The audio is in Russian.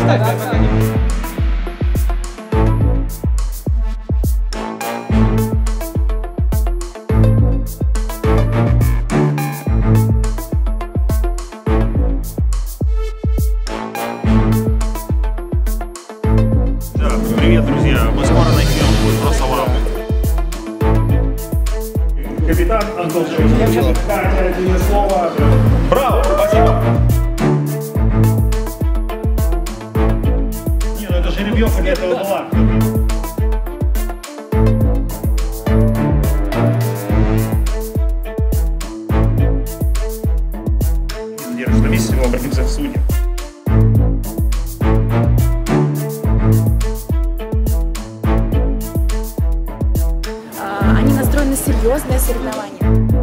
Привет, друзья! Мы скоро начнем путь про Салаву. Капитан Антон Шевченко. Катя, тебе слово. Браво! Спасибо! Не, ну это жеребьевка для этого была. Держишь на месте, мы обратимся к судьям. Они настроены на серьезное соревнование.